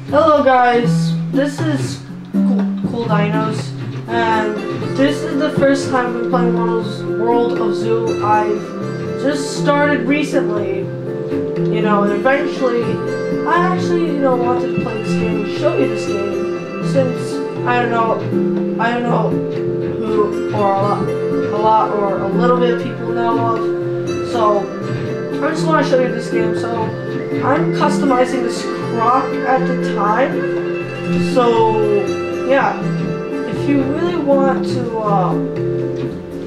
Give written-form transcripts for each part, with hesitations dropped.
Hello guys, this is Cool Dinos, and this is the first time I've been playing World of Zoo. I've just started recently, and eventually I actually, wanted to play this game and show you this game, since I don't know who or a lot or a little bit of people know of, so I just want to show you this game. So I'm customizing this croc at the time, so yeah, if you really want to,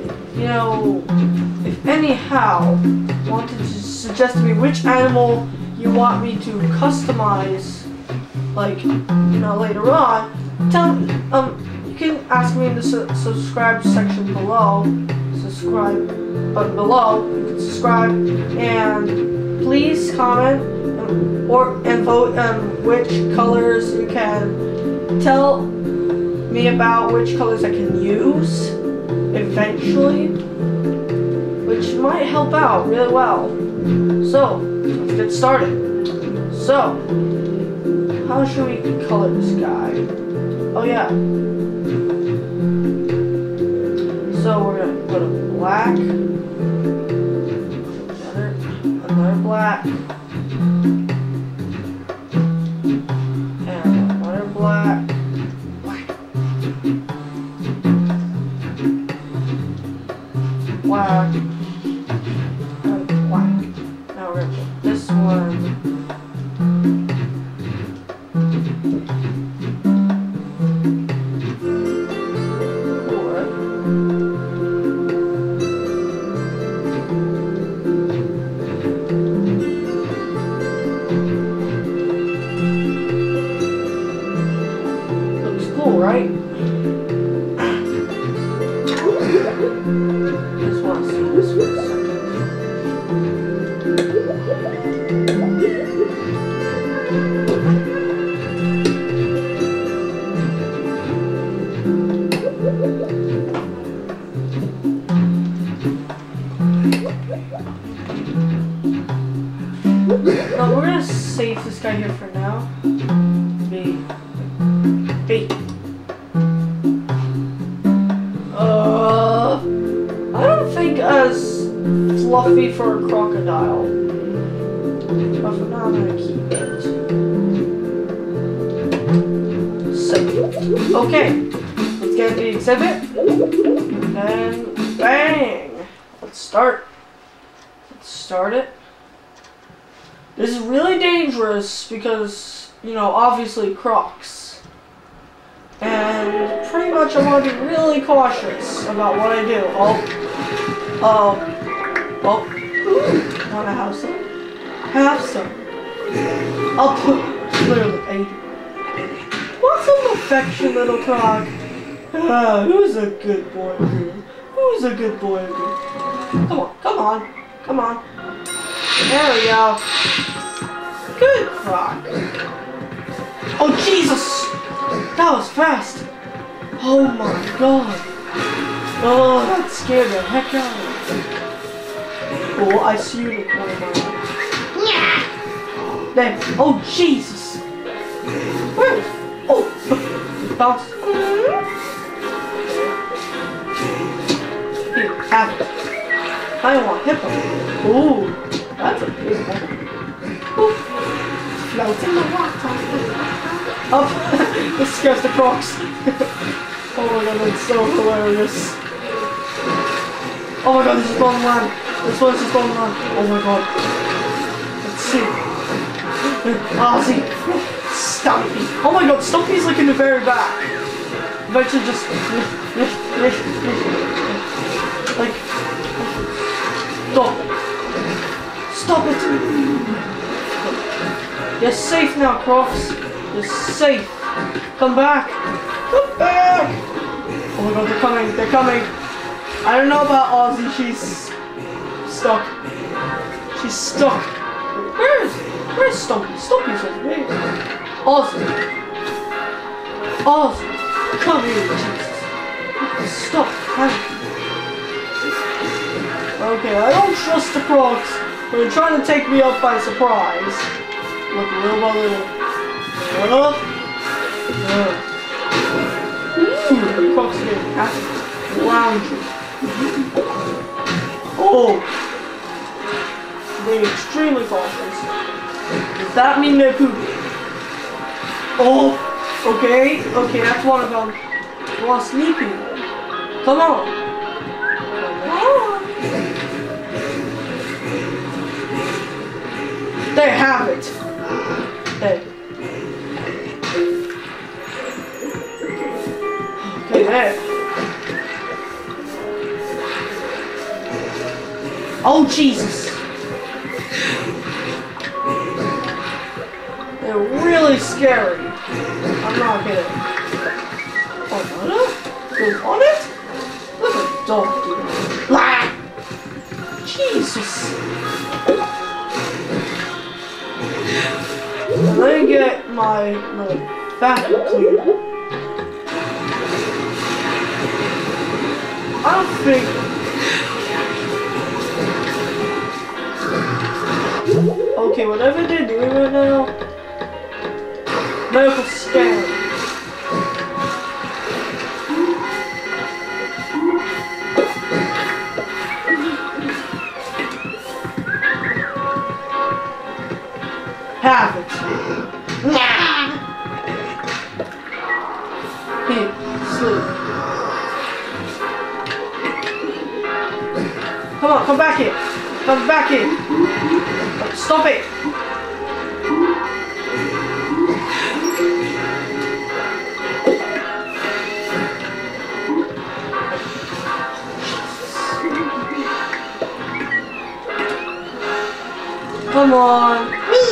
if anyhow wanted to suggest to me which animal you want me to customize, like, later on, you can ask me in the subscribe section below, subscribe button below, you can subscribe, and please comment and vote on which colors you can. Tell me about which colors I can use eventually, which might help out really well. So let's get started. So how should we color this guy? Oh yeah. So we're gonna put a black, another black, and another black, black, and black. Now we're gonna put this one. Right? Just want to see this for a second. No, we're gonna save this guy here for now. B. I don't think as fluffy for a crocodile, but for now I'm gonna keep it safe. Okay, let's get the exhibit, and bang! Let's start it. This is really dangerous because, obviously crocs. And pretty much I want to be really cautious about what I do. Want to have some? Have some. I'll put literally 80. Want some affection, little croc? Who's a good boy? Who's a good boy? Come on. There we go. Good croc. Oh Jesus! That was fast! Oh my god! Oh, that scared the heck out of me. Oh, I see you in the corner of my eye. There. Oh, Jesus! Where is... Oh! Bounce. Here, have it. I don't want hippo. Oh, that's a big one. Floats in the water. Oh, this scares the crocs. Oh my god, that's so hilarious. Oh my god, this is going on. This one's just going on. Oh my god. Let's see. Ozzy. Stumpy. Oh my god, Stumpy's like in the very back. Eventually just... like... Stop it. You're safe now, crocs. You're safe. Come back. Come back. Oh my god, they're coming. I don't know about Ozzy. She's stuck. She's stuck. Where's Stumpy? Stumpy's over there. Ozzy. Come here, Jesus. Stop. Okay, I don't trust the crocs. They're trying to take me out by surprise. Look, little by little. Up. Ooh, Cox getting active. Lounging. Oh! They're extremely cautious. Does that mean they're pooping? Oh! Okay, that's one of them. You want to sneak people? Come on! They have it! Hey. Okay, there. Oh, Jesus! They're really scary. I'm not kidding. Oh, no? They want it? Look at the dog, dude. Blah! Jesus! Let me get my vacuum cleaner. I don't think... Okay, whatever they're doing right now... Medical scan. Have it. Nah. Here, sleep. Come on, come back here. Come back here. Stop it. Come on.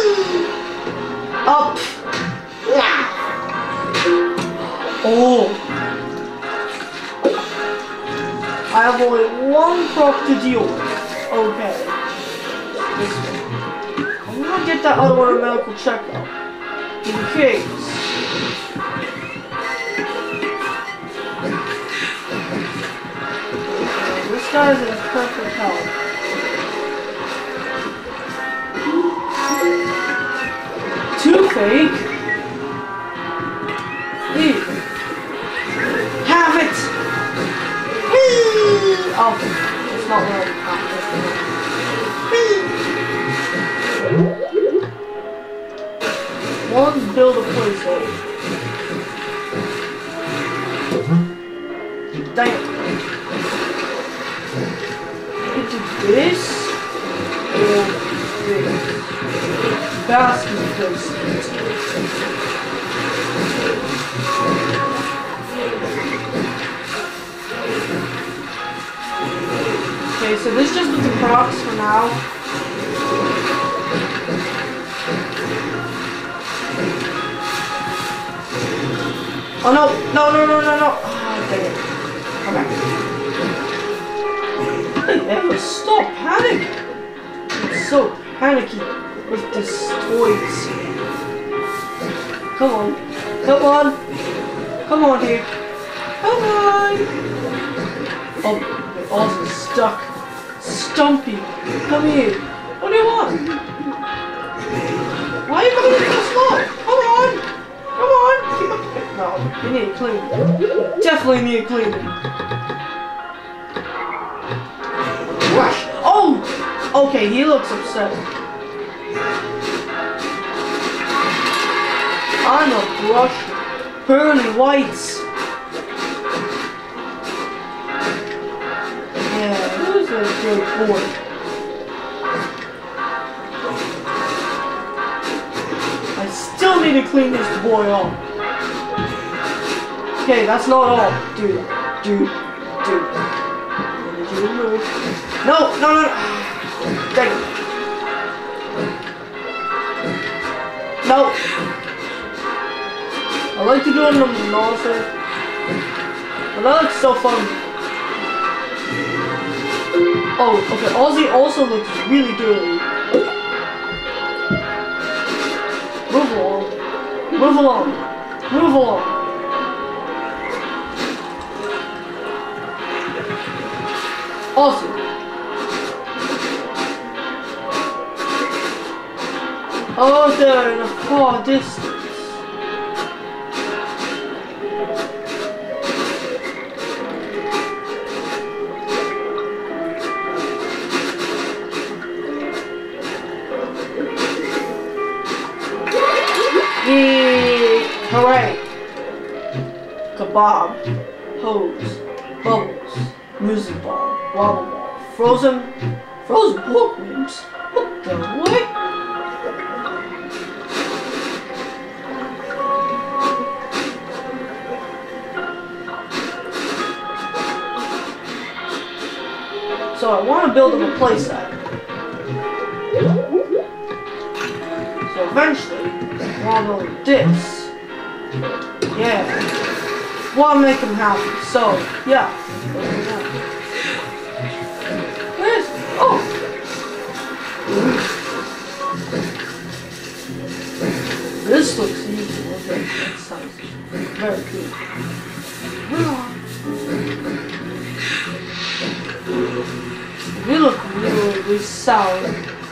Up. Oh. I have only one prop to deal with. Okay. This one. I'm gonna get that other one a medical checkup. In case. This guy's in perfect health. Too fake. Ew. Have it. Whee! Oh, it's not really one build a placeholder. Dang it. Into this or this. Basket placement. Okay, so this just with the Crocs for now. Oh no! No! Oh, dang it. Okay. Hey, Eva, stop panicking! I'm so panicky with these toys. Come on. Come on. Come on here. Come on. Oh, my Oz is stuck. Stumpy, come here. What do you want? Why are you going so slow? Come on. Come on. Keep up. No, you need to clean. Definitely need to clean. Rush. Oh! Okay, he looks upset. I'm a brush. Pearly whites. Yeah, who's a good boy? I still need to clean this boy off. Okay, that's not all. Dude. I need you to move. No. Dang it. No. I like to do it in the nausea. But that looks so fun. Oh, okay. Ozzy also looks really dirty. Move along. Move along. Move along. Awesome. Oh, they're in a far distance. Hooray! Kebab, hose, bubbles, music ball, wobble ball, frozen pork ribs. What the what? So I want to build him a playset. So eventually, I want to build this. Yeah. Want to make him happy. So yeah. Where's oh? This looks easy. Okay, that sounds very good. You look really sour.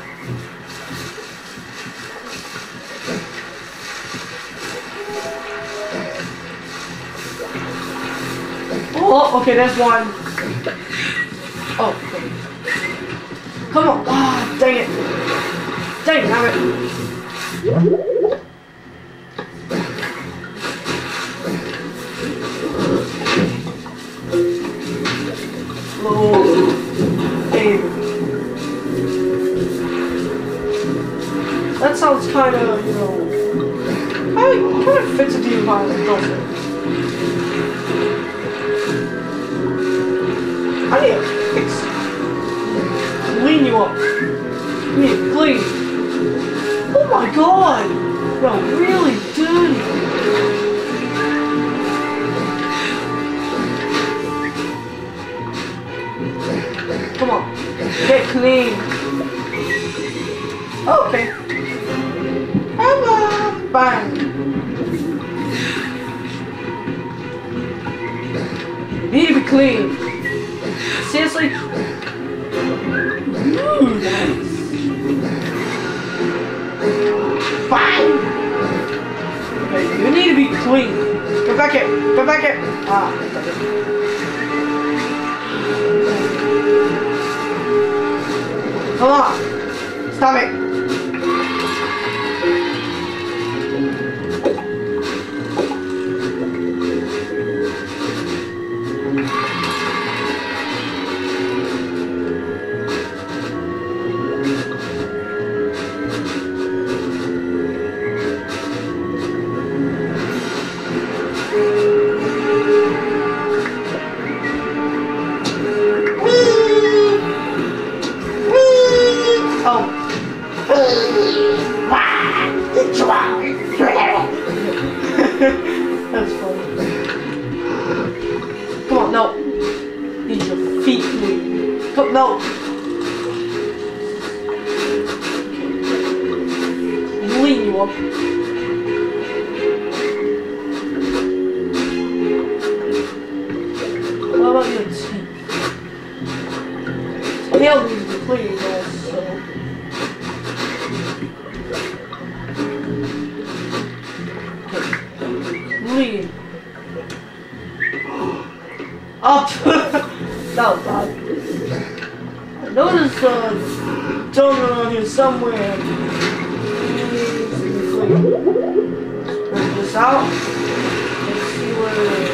Oh, okay, there's one. Oh, okay. Come on. Ah, dang it. Dang it, damn it. Oh, baby. That sounds kind of, you know, kind of fits with the environment, doesn't it? I need to fix clean you up. You need to clean. Oh my god! You're really dirty. Come on. Get clean. Okay. Hello. Bang. You need to be clean. Seriously? Ooh, nice. Bang! Okay, you need to be clean. Come back here. Come back here. Ah, come on. Stop it. That's funny. Come on, no. Need your feet clean. Come, no. Clean you up. What about your teeth? Tail needs to be clean, guys, so. Clean. Up! That was bad. I noticed a donut around here somewhere. Bring this out. Let's see where it is.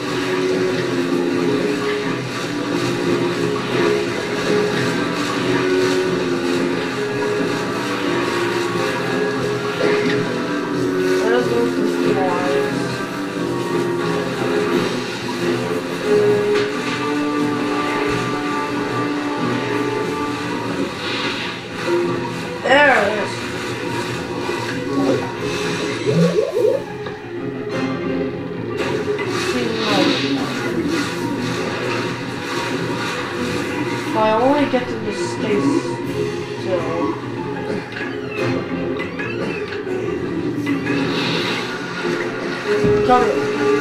Let us go to the wires. There it is. If I only get to the space still. Come here.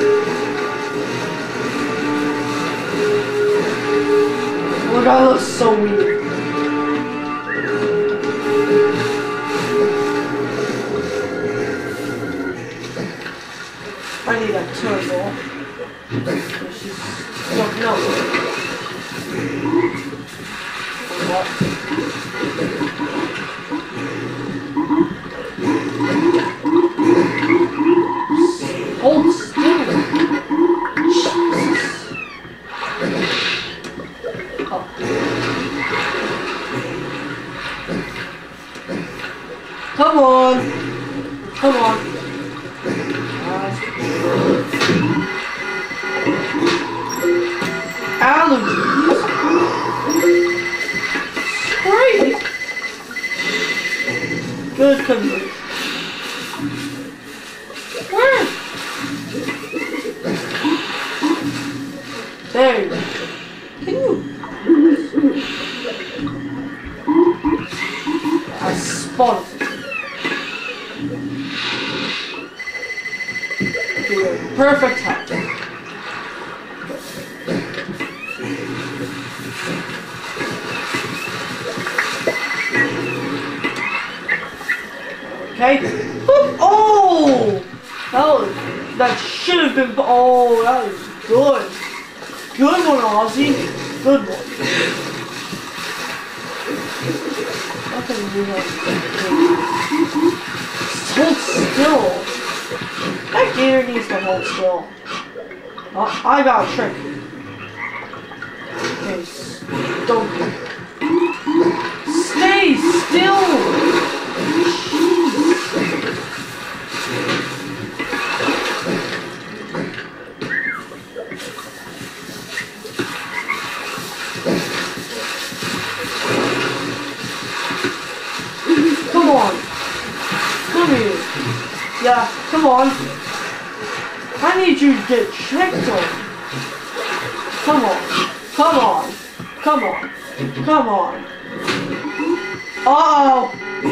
Oh my god, that looks so weird. I need a turbo. No. What? Come on. Allergies. Spray. Good condition. Where? There you go. Can you? I spotted it. Perfect height. Okay. Oh! That should have been. Oh, that was good. Good one, Ozzy. Good one. Okay, hold still. That gator needs to hold still. I got a trick. Okay, don't. Stay still! Come on! Come here! Yeah, come on! I need you to get checked on! Come on! Come on! Come on! Come on! Uh-oh!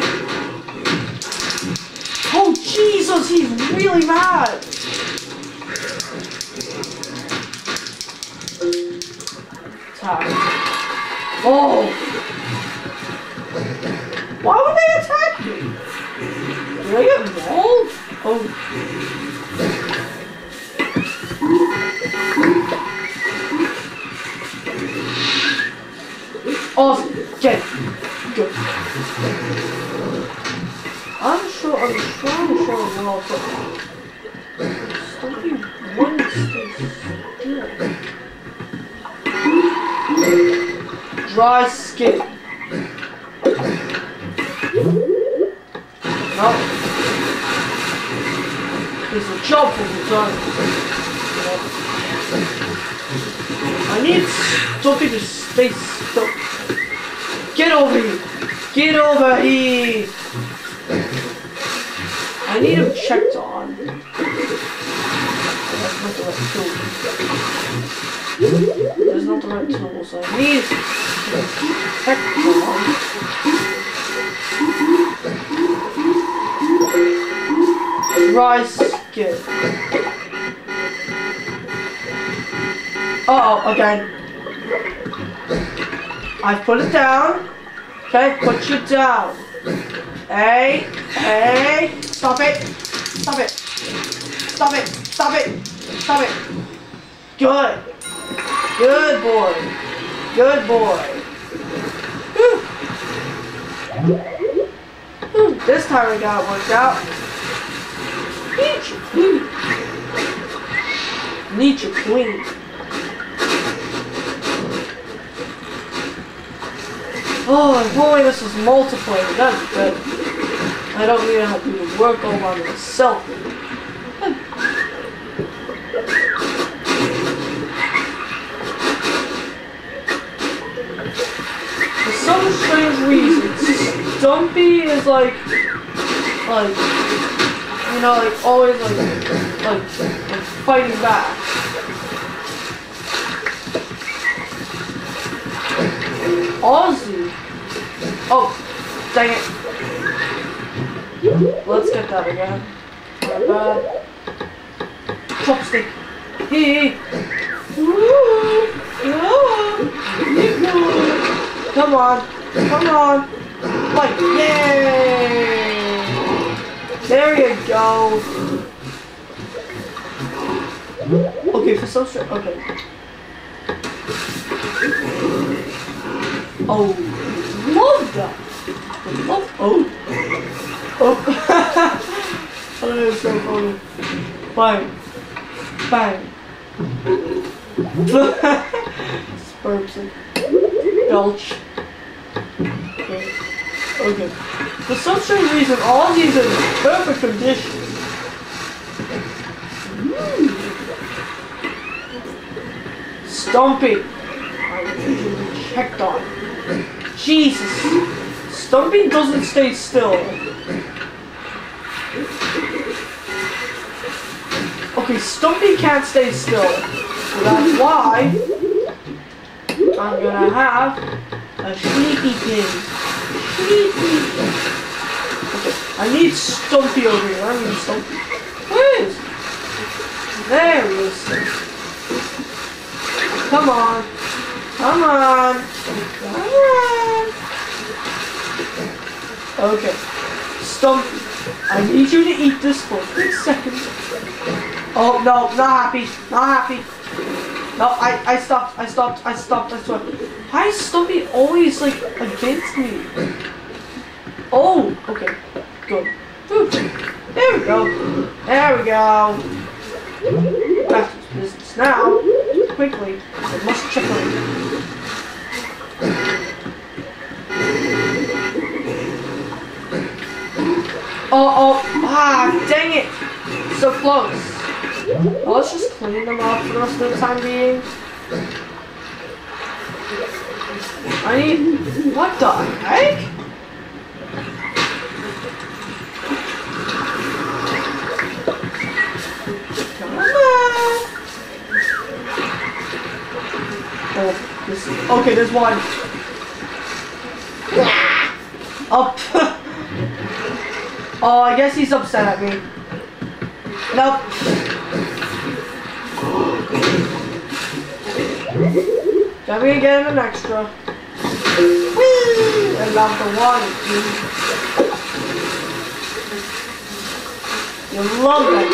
Oh, Jesus! He's really mad! Attack. Oh! Why would they attack me? Did I get mauled? Oh. Awesome. Get it. Good. I'm trying to show what I'll put. Something one still. Dry skin. No. There's a job for me done. I need something to stay still. Get over here! Get over here! I need him checked on. That's not the right tool. That's not the right tool, so I need him checked on. Rice skin. Uh-oh, again. I've put it down. Okay, put you down. Hey, hey, stop it. Stop it. Stop it. Stop it. Stop it. Good. Good boy. Good boy. This time we got it worked out. Need you clean. Oh, if only this was multiplayer, that'd be good. I don't need to have people work all by myself. For some strange reason, Stumpy is like, you know, like always like fighting back. Ozzy. Oh, dang it. Let's get that again. My bad. Chopstick. Hey. Come on. Come on. Like, yay. There you go. Okay, for some straight. Okay. Oh, love that. Oh, oh, oh. Oh, that's so funny. Bang, bang. Spurps it. Belch. Okay. Okay. For some strange reason, all these are in perfect condition. Stumpy. I usually checked on. Jesus. Stumpy doesn't stay still. Okay, Stumpy can't stay still. So that's why I'm gonna have a sleepy pig. Sleepy. Okay, I need Stumpy over here. I need Stumpy. Where is he? There he is. Come on. Come on. Come on. Okay. Stumpy, I need you to eat this for 6 seconds. Oh, no, not happy. Not happy. No, I stopped. I swear. Why is Stumpy always, like, against me? Oh, okay. Good. Ooh. There we go. There we go. Back to business now. Quickly. I must check on it. Dang it. So close. Well, let's just clean them up for the rest of the time being. I need... What the heck? Come on. Oh, this is... Okay, there's one. Up. Oh, I guess he's upset at me. Nope. Then we get an extra. Whee! And not the one. You love that,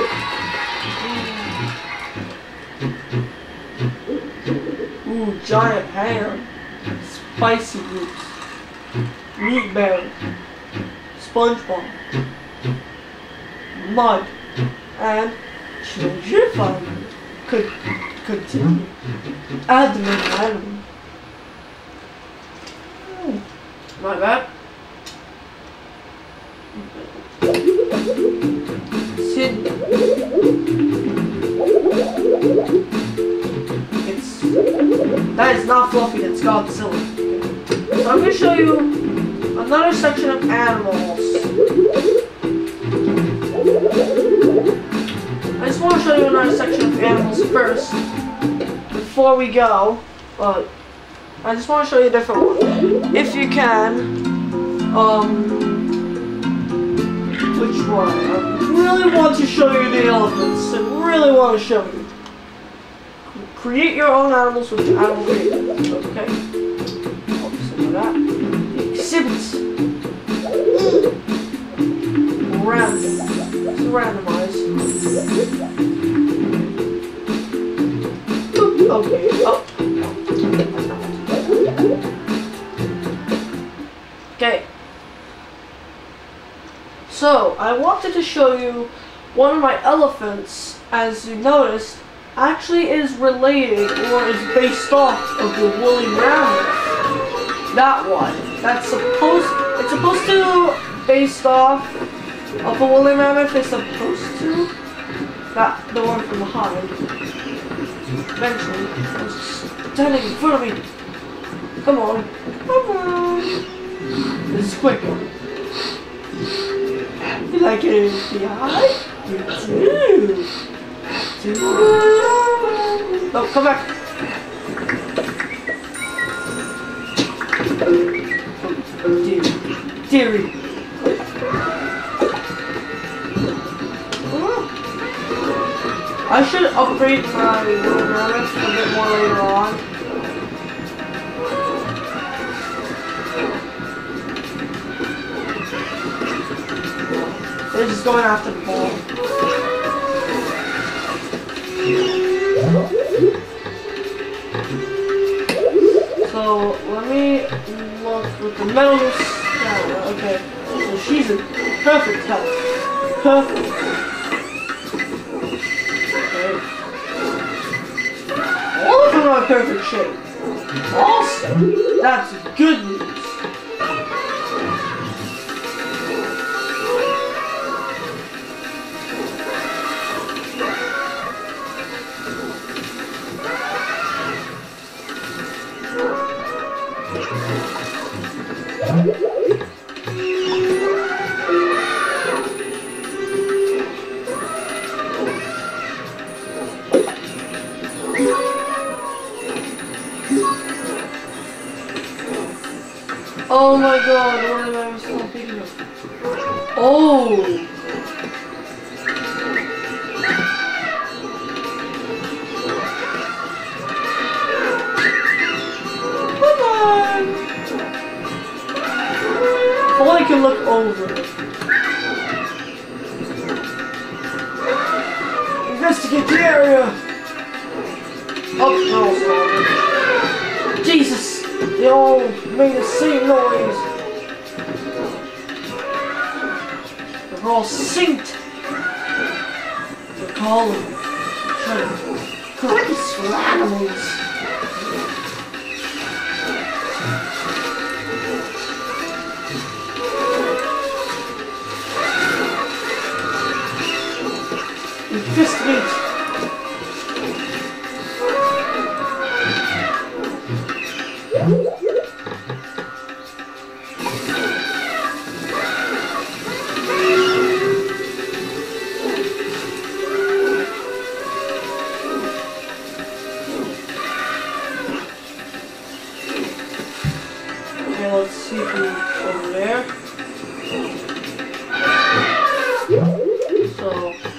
dude. Ooh, giant ham. Spicy roots. Meat berry. SpongeBob. Mud. And children fun. Could continue. Add the main item. Not bad. Sydney. That is not Fluffy, that's Godzilla. So I'm going to show you another section of animals. I just want to show you another section of animals first, before we go. But I just want to show you a different one. If you can, which one? I really want to show you the elephants. I really want to show you. Create your own animals with animal creators. Okay. Some of that. Exhibits. Random. It's randomized. Okay. Oh. Okay. So, I wanted to show you one of my elephants, as you noticed, actually is related or is based off of the woolly mammoth. That one. It's supposed to based off of a woolly mammoth. It's supposed to. The one from behind. Eventually, it's standing in front of me. Come on. Come on. This is quicker. You like it behind? You do. No, come back. Deary. I should upgrade my little mammoth a bit more later on. They're just going after the ball. So let me look with the metal scanner. Okay, so she's in perfect health. Perfect. Okay. All of them are in perfect shape. Awesome. That's good news. god, what am I still thinking of? Oh! Come on! Or I can look over. Investigate the area! Oh, no, Jesus! They all made the same noise. They're all synced. They're calling. Trying to collect peaceful animals. Investigate. Okay, let's see who's over there. So.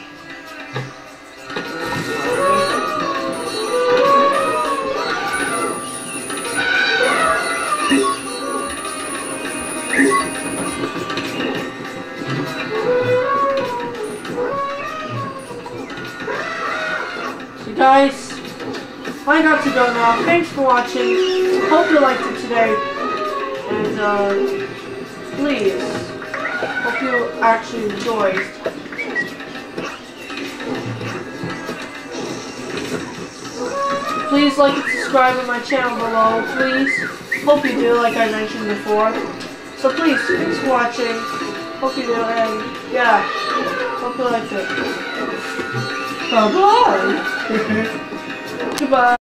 So guys, I got to go now. Thanks for watching. Hope you liked it today. And please, hope you actually enjoyed. Please like and subscribe on my channel below, please. Hope you do, like I mentioned before. So please, thanks for watching. Hope you do, and yeah, hope you liked it. Bye-bye. Goodbye.